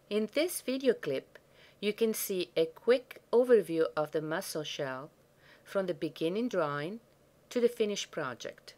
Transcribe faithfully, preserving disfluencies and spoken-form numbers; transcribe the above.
In this video clip, you can see a quick overview of the mussel shell from the beginning drawing to the finished project.